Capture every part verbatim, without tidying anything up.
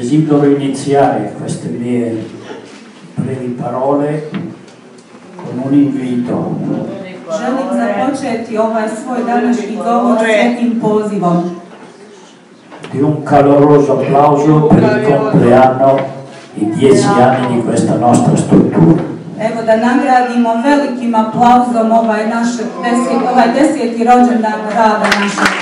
desidero iniziare queste mie brevi parole con un invito. Želim započeti ovaj svoj današnji govor svetim pozivom. Di un caloroso applauso per il compleanno i dieci anni di questa nostra struttura. Evo da nagradimo velikim aplauzom ovaj, naš deset, ovaj deseti rođendan rada našeg.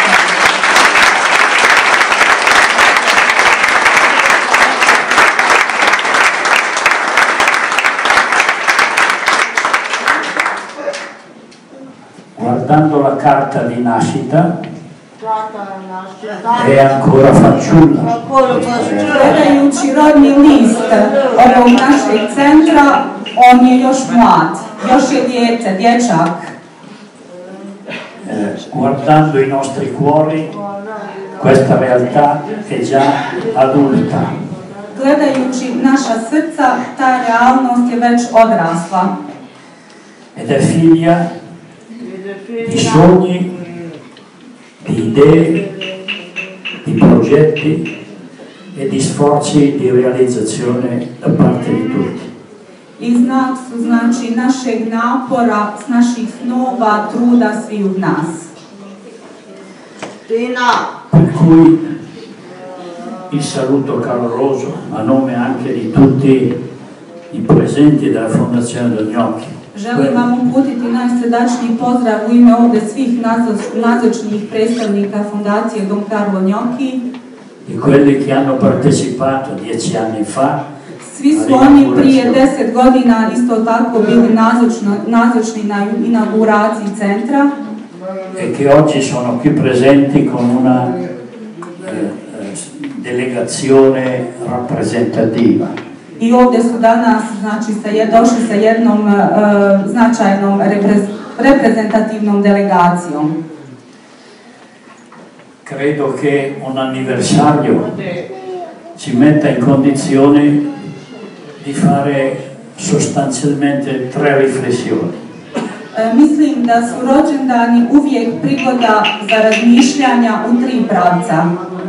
Guardando la carta di nascita è ancora fanciulla. Gledajući rodni list ovog našeg centra, on je još mlad, još je dijete, dječak. Eh, guardando i nostri cuori, questa realtà è già adulta. Gledajući naša srca, ta realnost je već odrasla. Ed è figlia di sogni, di idee, di progetti e di sforzi di realizzazione da parte di tutti. I znak su znači našeg napora, naših snova, truda svih nas. Per cui il saluto caloroso a nome anche di tutti i presenti della Fondazione Don Gnocchi. Želim vam uputiti najsrdačniji pozdrav u ime ovdje svih nazočnih predstavnika Fondacije Don Carlo Gnocchi. I quelli che hanno partecipato dieci anni fa. Svi su oni prije deset godina isto tako bili nazočni na inauguraciji centra. E che oggi sono qui presenti con una eh, delegazione rappresentativa. I ovdje su danas znači, sa je, došli sa jednom uh, značajnom repre, reprezentativnom delegacijom. Credo che un anniversario ci metta in condizione di fare sostanzialmente tre riflessioni. Uh, mislim da su rođendani uvijek prigoda za razmišljanja u tri pravca.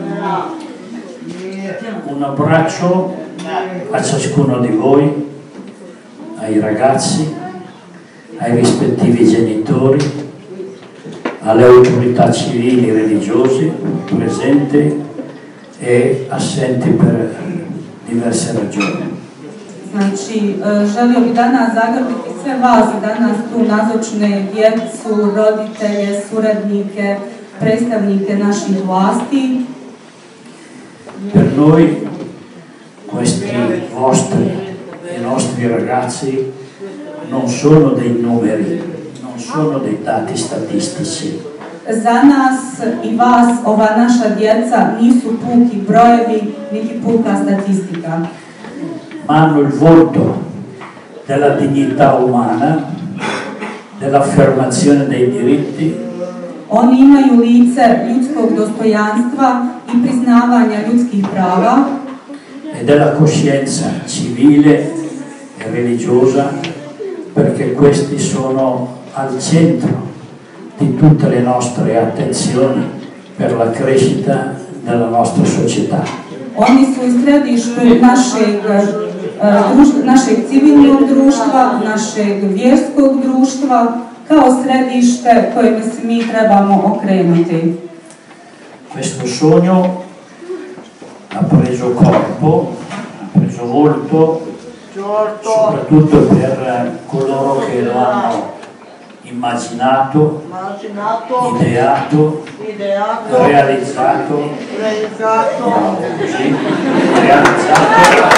Un abbraccio a ciascuno di voi, ai ragazzi, ai rispettivi genitori, alle autorità civili e religiose presenti e assenti per diverse ragioni. Znači, želio bih danas zagrliti sve vas danas tu nazočne, djecu, roditelje, suradnike, predstavnike naših vlasti. Per noi questi vostri e nostri ragazzi non sono dei numeri, non sono dei dati statistici. Za nas i vas ova naša djeca nisu puki brojevi, niti puka statistika. Ma hanno il volto della dignità umana, dell'affermazione dei diritti. Oni imaju lice ljudskog dostojanstva i priznavanja ljudskih prava e della coscienza civile e religiosa, perché questi sono al centro di tutte le nostre attenzioni per la crescita della nostra società. Oni su u središtu našeg, uh, našeg civilnog društva, našeg vjerskog društva, kao središte kojim se mi trebamo okrenuti. Questo sogno ha preso corpo, ha preso volto, soprattutto per coloro che lo hanno immaginato, ideato, realizzato, no, così, realizzato.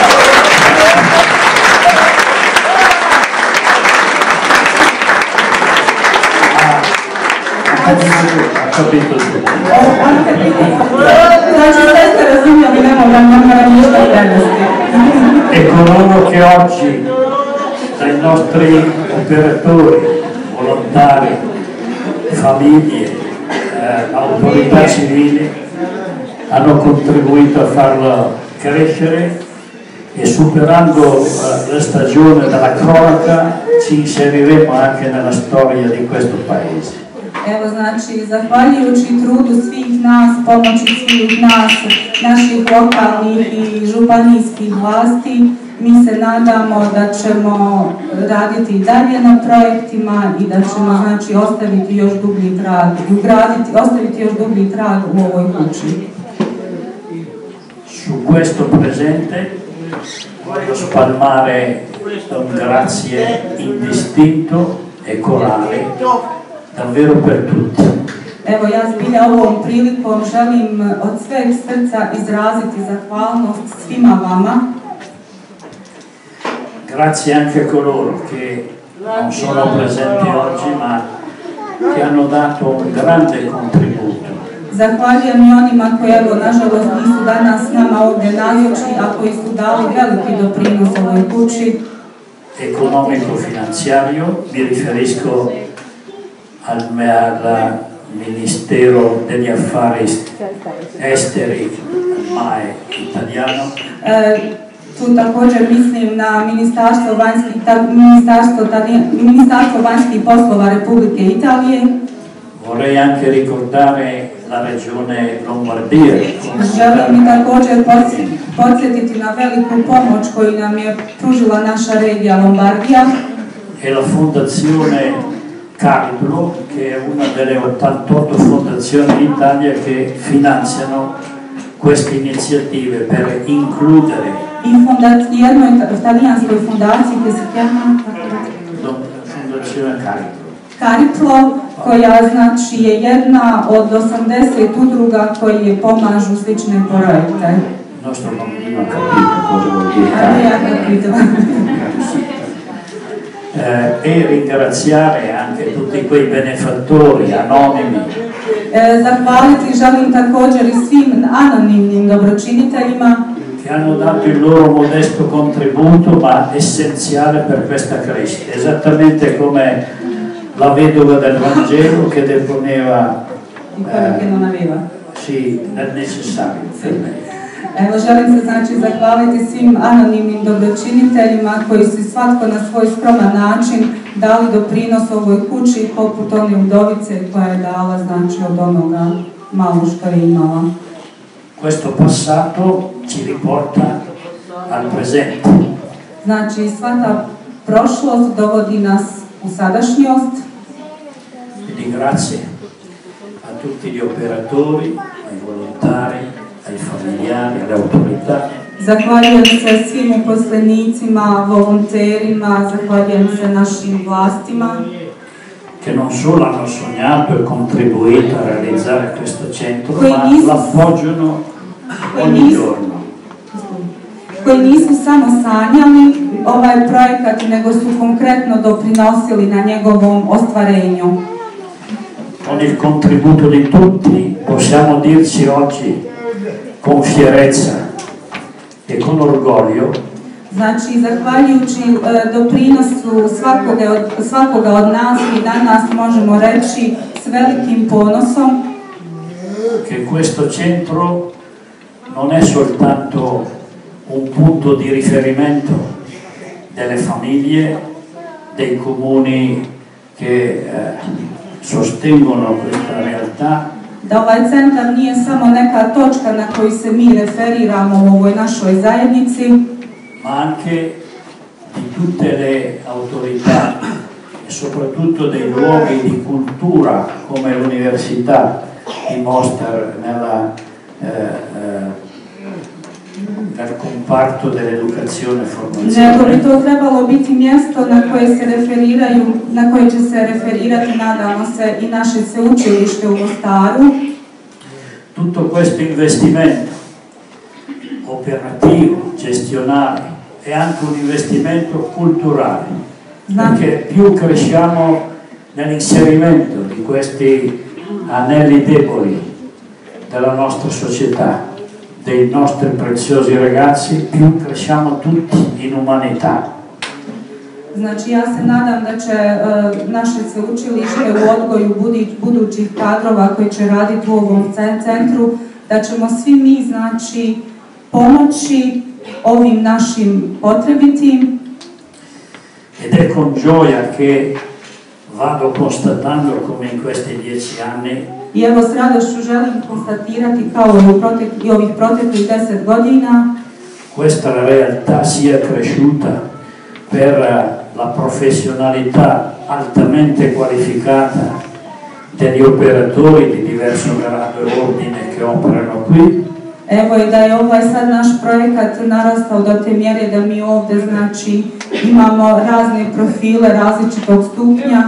Ha capito tutto. E coloro che oggi, dai nostri operatori, volontari, famiglie, eh, autorità civili, hanno contribuito a farlo crescere e superando eh, la stagione della cronaca ci inseriremo anche nella storia di questo paese. Evo, znači, zahvaljujući trudu svih nas, pomoći svih nas, naših lokalnih i županijskih vlasti, mi se nadamo da ćemo raditi dalje na projektima i da ćemo, znači, ostaviti još dublji trag, ugraditi, ostaviti još dublji trag u ovoj kući. Su questo presente voglio spalmare un grazie indistinto e corale davvero per tutti. Evo, ja zbilja ovom prilikom želim od sveg srca izraziti zahvalnost svima vama. Grazie anche a coloro che non sono presenti oggi ma che hanno dato un grande contributo. Zahvaljujem i onima koji, evo, nažalost, nisu danas s nama ovdje nazočni, a koji su dali veliki doprinos ovoj kući. Economico-finanziario, mi riferisco al, al Ministero degli Affari Esteri, M A E italiano. E, tu također mislim na Ministarstvo vanjskih, ta, Ministarstvo, Ministarstvo vanjskih poslova Republike Italije. Vorrei anche ricordare la regione Lombardia. Želim i također podsjetiti na veliku pomoć koju nam je pružila naša regija Lombardija. E la Fondazione Cariplo, che è una delle ottantotto fondazioni in Italia che finanziano queste iniziative per includere I jednoj italijanskoj fondaciji koja se chiama Fondazione Cariplo. Cariplo, koja, znači, je jedna od osamdeset udruga koje pomažu slične projekte. Nostro bambino ha capito cosa vuol dire Cariplo. Eh, e ringraziare anche tutti quei benefattori anonimi. E, zahvaliti želim također i svim anonimnim dobročiniteljima che hanno dato il loro modesto contributo ma essenziale per questa crescita, esattamente come la vedova del Vangelo che deponeva eh, sì, nel necessario per me. Evo, želim se, znači, zahvaliti svim anonimnim dobročiniteljima koji su svatko na svoj skroman način dali doprinos ovoj kući, poput one udovice koja je dala, znači, od onoga malo što je imala. Questo passato ci riporta al presente. Znači, sva ta prošlost dovodi nas u sadašnjost. Quindi grazie a tutti gli operatori, ai volontari, ai familiari, alle autorità. Zahvaljujem se svim uposlenicima, volonterima, zahvaljujem se našim vlastima che non solo hanno sognato e contribuito a realizzare questo centro, ma l'appoggiano ogni giorno. Koji nisu samo sanjali ovaj projekat, nego su konkretno doprinosili na njegovom ostvarenju. Con il contributo di tutti possiamo dirci oggi con fierezza e con orgoglio. Znači, zahvaljujući e, doprinosu svakoga od, svakoga od nas i danas možemo reći s velikim ponosom che questo centro non è soltanto un punto di riferimento delle famiglie, dei comuni che eh, sostengono questa realtà, da ovaj centar nije samo neka točka na koju se mi referiramo u ovoj našoj zajednici, ma anche di tutte le autorità e soprattutto dei luoghi di cultura come l'università di Mostar nella, eh, eh, nel comparto dell'educazione e formazione. Nego bi to trebalo biti mjesto na koje se referiraju, na koje će se referirati, nadamo se, i naše sveučilište u Mostaru. Tutto questo investimento operativo, gestionale e anche un investimento culturale, perché più cresciamo nell'inserimento di questi anelli deboli della nostra società, dei nostri preziosi ragazzi, più cresciamo tutti in umanità. Znači, ja se nadam da će uh, naše sveučilište u odgoju budi, budućih kadrova koji će raditi u ovom centru, da ćemo svi mi, znači, pomoći ovim našim potrebitim. Ed è con gioia che vado constatando come in questi dieci anni I evo s radošću želim konstatirati kao i, u protek, i ovih proteklih deset godina questa realtà sia cresciuta per la professionalità altamente qualificata degli operatori di diverso grado e ordine che operano qui. Evo i da je ovaj sad naš projekat narastao do te mjere da mi ovdje znači imamo razne profile različitog stupnja.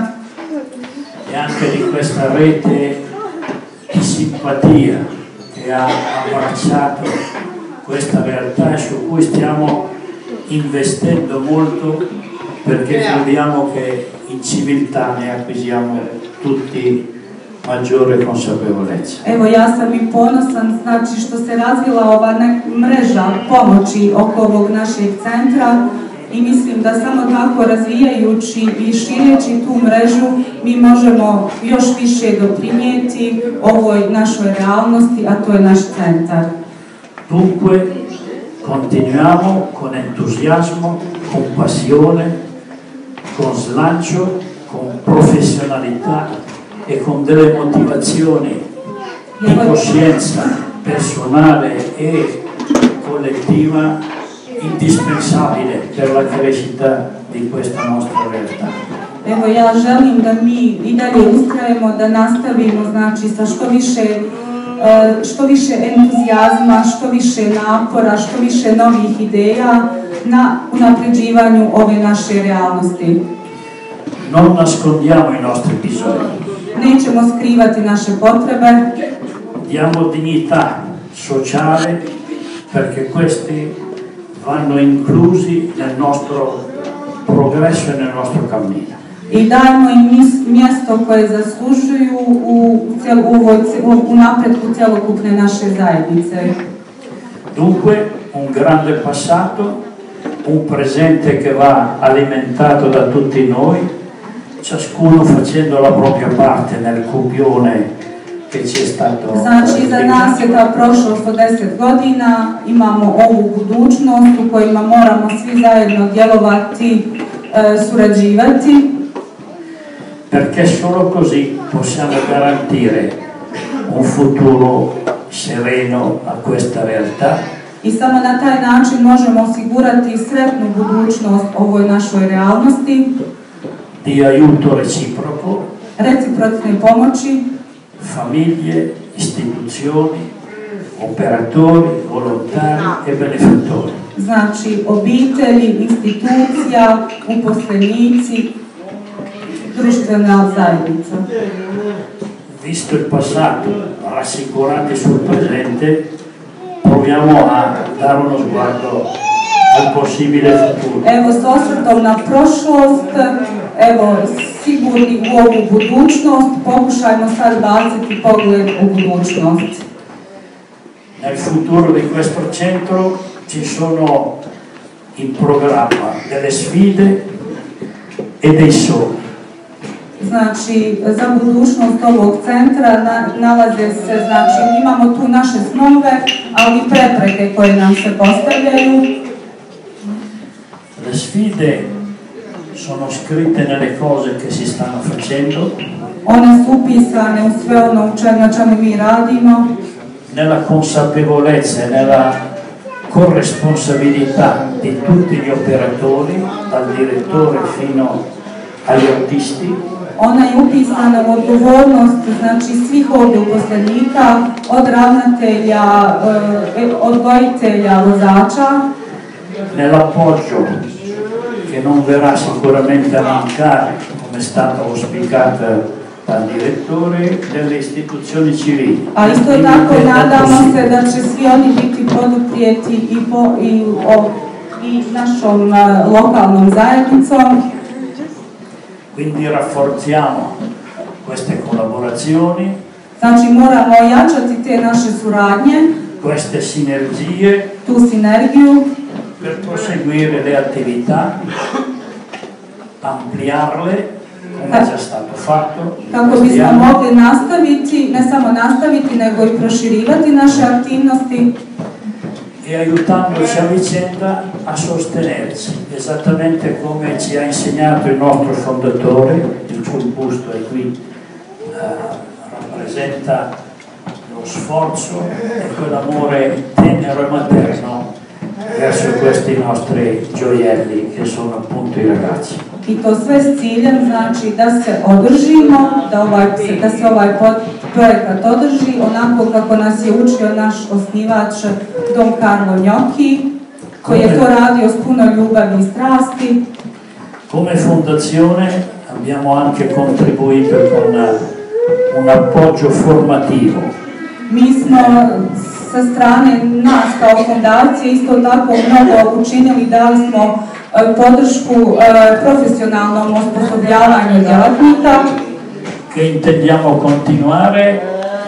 E anche di questa rete di simpatia che ha abbracciato questa realtà e su cui stiamo investendo molto perché crediamo che in civiltà ne acquisiamo tutti maggiore consapevolezza. Evo ja sam i ponosan znači što se razvila ova mreža pomoći oko ovog našeg centra i mislim da samo tako razvijajući i šireći tu mrežu mi možemo još više doprinijeti ovoj našoj realnosti, a to je naš centar. Dunque continuiamo con entusiasmo, con passione, con slancio, con professionalità e con delle motivazioni di coscienza personale e collettiva indispensabile per la crescita di questa nostra realtà. Evo ja želim da mi i dalje ustrajemo, da nastavimo znači sa što više što više entuzijazma, što više napora, što više novih ideja na unapređivanju ove naše realnosti. Non nascondiamo i nostri bisogni. Nećemo skrivati naše potrebe. Diamo dignità sociale perché questi vanno inclusi nel nostro progresso e nel nostro cammino. I dajemo im mjesto koje zaslužuju u, cel, u, u, u napretku cjelokupne naše zajednice. Dunque, un grande passato, un presente che va alimentato da tutti noi, ciascuno facendo la propria parte nel copione che ci è stato. Znači, za nas je ta prošlost od deset godina, imamo ovu budućnost u kojima moramo svi zajedno djelovati, e, surađivati. Perché solo così possiamo garantire un futuro sereno a questa realtà. I samo na taj način možemo osigurati sretnu budućnost ovoj našoj realnosti. Di aiuto reciproco. Recipročne pomoći. Famiglie, istituzioni, operatori, volontari e benefattori. Znači obitelji, institucija, uposlenici, društvena zajednica. Visto il passato, rassicurati sul presente, proviamo a dare uno sguardo al possibile futuro. Evo s osvrtom na prošlost, evo sigurni u ovu budućnost, pokušajmo sad baciti pogled u budućnost. Nel futuro di questo centro ci sono in programma delle sfide e dei sogni. Znači, za budućnost ovog centra na, nalaze se, znači, imamo tu naše snove, ali i prepreke koje nam se postavljaju. Le sfide sono scritte nelle cose che si stanno facendo. One su upisane u sve ono na čemu mi radimo. Nella consapevolezza e nella corresponsabilità di tutti gli operatori, dal direttore fino agli artisti. Ona je upisana u odgovornost, znači svih ovdje uposlenika, od ravnatelja, odgojitelja, vozača. Nell'appoggio che non verrà sicuramente a mancare, come è stata auspicata dal direttore, delle istituzioni civili. A isto tako nadamo se da će svi oni biti poduprijeti i, po, i, o, i našom lokalnom zajednicom. Quindi rafforziamo queste collaborazioni, znači moramo ojačati te naše suradnje, queste sinergie, tu sinergiju, per proseguire le attività, ampliarle, come è già stato fatto. Kako bismo mogli nastaviti, ne samo nastaviti, nego i proširivati naše aktivnosti. e aiutandoci a vicenda a sostenerci, esattamente come ci ha insegnato il nostro fondatore, il cui busto è qui, eh, rappresenta lo sforzo e quell'amore tenero e materno verso questi nostri gioielli che sono appunto i ragazzi. I to sve s ciljem, znači da se održimo, da, ovaj, da se ovaj projekat održi onako kako nas je učio naš osnivač Don Carlo Gnocchi, koji je to radio s puno ljubavi i strasti. Come fondazione abbiamo anche contribuito con un appoggio formativo. Mi smo sa strane nas kao fondacije isto tako mnogo učinili, dali smo podršku profesionalnom osposobljavanju djelatnika. Che intendiamo continuare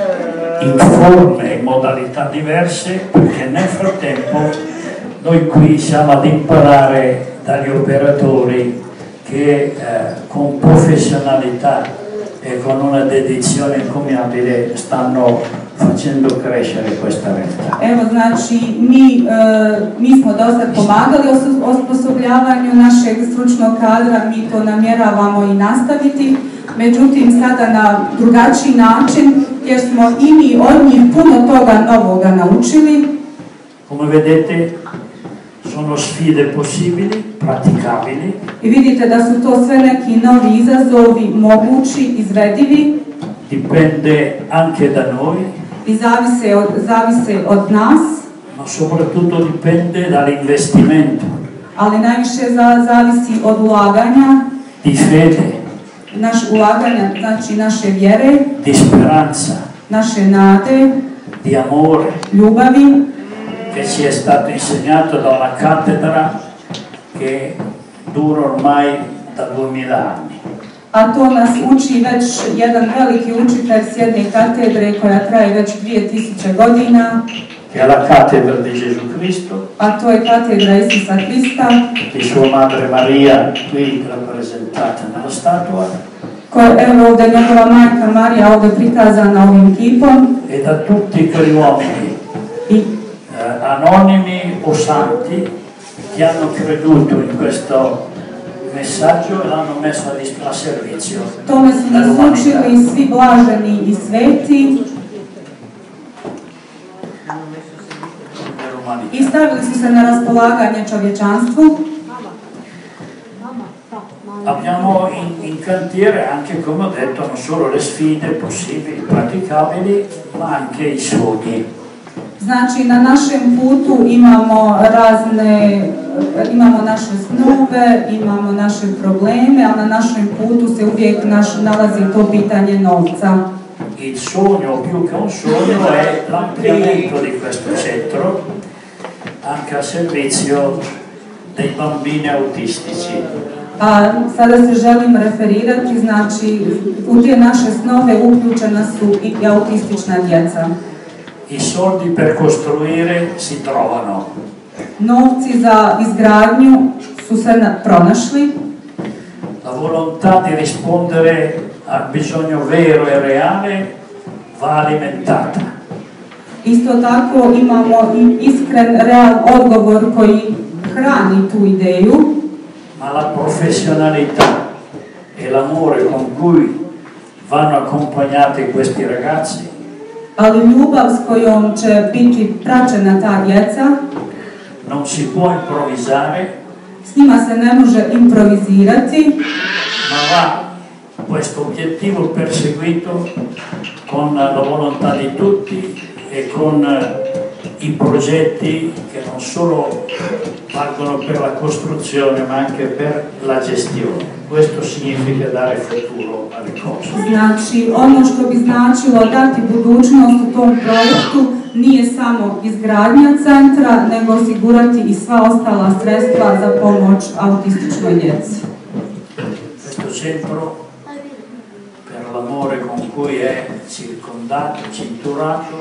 in forme e modalità diverse, perché nel frattempo noi qui siamo ad imparare dagli operatori che eh, con professionalità e con una dedizione incommiabile stanno facendo crescere questa realtà. Evo, znači, mi, e, mi smo dosta pomagali osposobljavanju našeg stručnog kadra, mi to namjeravamo i nastaviti, međutim sada na drugačiji način, jer smo i mi od njih puno toga novoga naučili. Come vedete, sono sfide possibili, praticabili. I vidite da su to sve neki novi izazovi, mogući, izvedivi. Dipende anche da noi. I zavise od, zavise od nas. Ma soprattutto dipende dall'investimento. Ali najviše za, zavisi od ulaganja. Di fede. Naš ulaganja, znači naše vjere. Di speranza. Naše nade. Di amore. Ljubavi. Che ci è stato insegnato da una cattedra che dura ormai da duemila anni. A to nas uči već jedan veliki učitelj s jedne katedre koja traje već dvije tisuće godina. Che è la cattedra di Gesù Cristo. A to je katedra Isusa Krista. Di sua madre Maria, qui rappresentata nella statua. Evo ovdje njegova majka Marija ovdje prikazana ovim kipom. E da tutti quegli uomini I eh, anonimi o santi che hanno creduto in questo messaggio e l'hanno messo a servizio. Tome su nas učili svi blaženi i sveti i stavili su se na raspolaganje čovječanstvu. Abbiamo in, in cantiere anche, come ho detto, non solo le sfide possibili, praticabili, ma anche i sogni. Znači, na našem putu imamo razne, imamo naše snove, imamo naše probleme, a na našem putu se uvijek naš, nalazi to pitanje novca. Il sogno, più che un sogno, è l'ampliamento di questo centro anche a servizio dei bambini autistici. A sada se želim referirati, znači, u te naše snove uključena su i autistična djeca. I soldi per costruire si trovano. Novci za izgradnju su se pronašli. La volontà di rispondere al bisogno vero e reale va alimentata. Isto tako imamo i iskren, real odgovor koji hrani tu ideju. Ma la professionalità e l'amore con cui vanno accompagnati questi ragazzi, ali ljubav s kojom će biti praćena ta djeca, non si può improvvisare, s njima se ne može improvizirati, ma va questo obiettivo perseguito con la volontà di tutti e con i progetti che non solo valgono per la costruzione ma anche per la gestione. Questo significa dare futuro alle cose. Znači, ono što bi značilo dati budućnost u tom projektu nije samo izgradnja centra, nego osigurati i sva ostala sredstva za pomoć autističnoj djeci. Questo centro, per l'amore con cui è circondato, cinturato,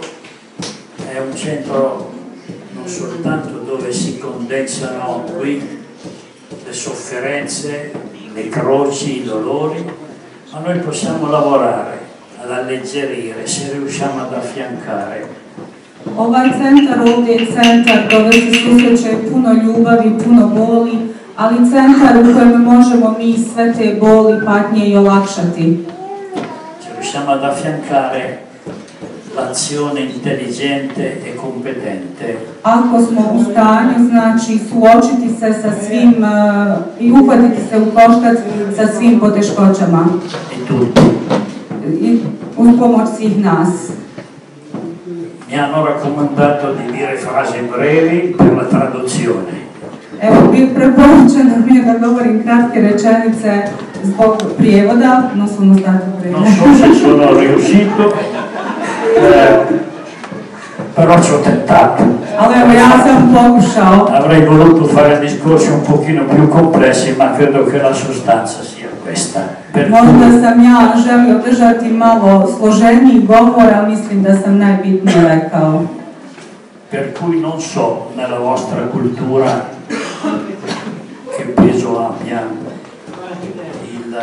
è un centro non soltanto dove si condensano qui le sofferenze, le croci, i dolori, ma noi possiamo lavorare ad alleggerire se riusciamo ad affiancare Ovaj centar ovdje je centar dove se susreće puno ljubavi, puno boli, ali centar u kojem možemo mi sve te boli, patnje i olakšati. Se riusciamo ad affiancare l'azione intelligente e competente. Ako smo u stanju, znači, suočiti se sa svim uh, i uhvatiti se u koštac sa svim poteškoćama. I tutti. I uz pomoć svih nas. Mi hanno raccomandato di dire frasi brevi per la traduzione. Evo, bih preporučeno mi je da govorim kratke rečenice zbog prijevoda, no sono stato breve. Non so se sono riuscito, eh, però ci ho tentato. Ali evo, ja sam pokušao. Avrei voluto fare discorsi un pochino più complessi, ma credo che la sostanza sia questa. Per Možda cui, sam ja želio držati malo složeniji govor, a mislim da sam najbitnije rekao. per cui non so nella vostra cultura che peso abbia il,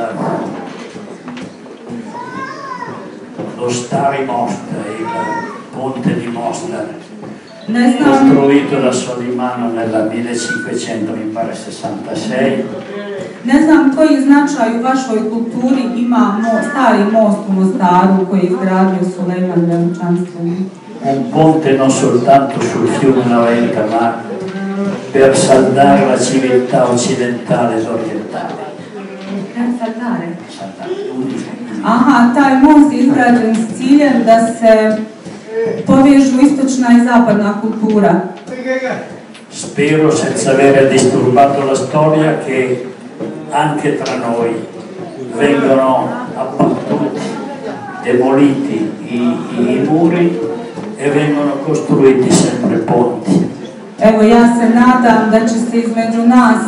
lo Stari Mostra, il ponte di Mostar, costruito da Solimano nel millecinquecento sessantasei. Ne znam koji značaj u vašoj kulturi ima mo, stari most u Mostaru koji je izgradio Sulejman Veličanstveni. Un ponte non soltanto sul fiume Naventa, ma per saldare la civiltà occidentale ed orientale. Per saldare? Saldare, Aha, taj most je izgrađen s ciljem da se povežu istočna i zapadna kultura. Spero, senza avere disturbato la storia, che anche tra noi vengono abbattuti, demoliti i, i muri e vengono costruiti sempre ponti. Evo, ja se nadam da će se između nas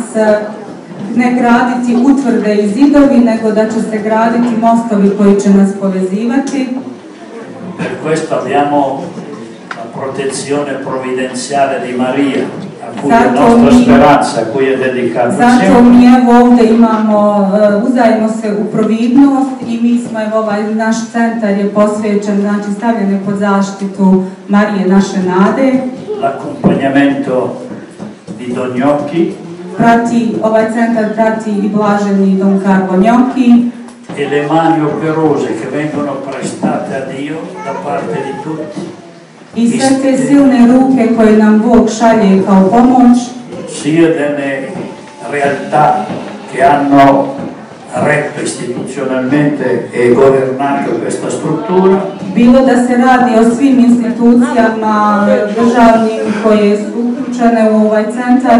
ne graditi utvrde i zidovi, nego da će se graditi mostovi koji će nas povezivati. Per questo abbiamo la protezione provvidenziale di Maria, a cui è la nostra speranza, a cui è dedicato il Zato Signore. mi evo ovdje imamo, uzajemo se u providnost i mi smo, evo, ovaj naš centar je posvećen, znači stavljen je pod zaštitu Marije naše nade. L'accompagnamento di Don Gnocchi Prati, ovaj centar prati i blaženi Don Carlo Gnocchi. e le mani operose che vengono prestate a Dio da parte di tutti. I sve te silne ruke koje nam Bog šalje kao pomoć, Sia delle realtà che hanno retto istituzionalmente e governato questa struttura, bilo da se radi o svim institucijama državnim koje su uključene u ovaj centar,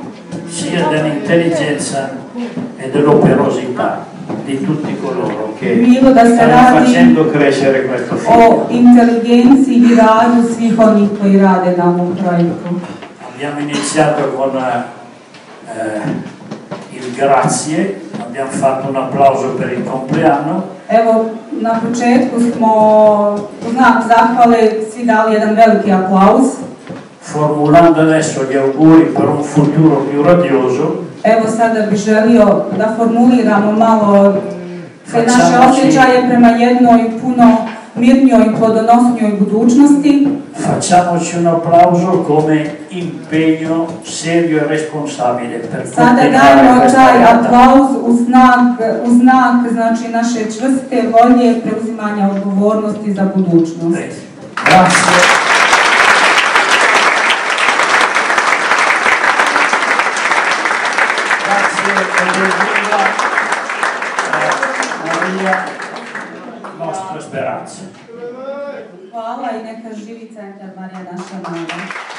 sia dell'intelligenza e dell'operosità di tutti coloro che bilo da se stanno radi facendo crescere questo o figlio. inteligenciji i radu svih onih koji rade na ovom projektu. Abbiamo iniziato con eh, il grazie, abbiamo fatto un applauso per il compleanno. Evo, na početku smo u znak zahvale svi dali jedan veliki aplauz. Formulando adesso gli auguri per un futuro più radioso. Evo, sada bih želio da formuliramo malo sve naše osjećaje prema jednoj puno mirnijoj i plodonosnijoj budućnosti. Facciamoci un applauso come impegno serio e responsabile per Sada continuare dajmo questa taj realtà. aplauz u znak, u znak znači naše čvrste volje preuzimanja odgovornosti za budućnost. Grazie. Maria, nostra speranza. Hvala i neka živi centar Marija naša nada.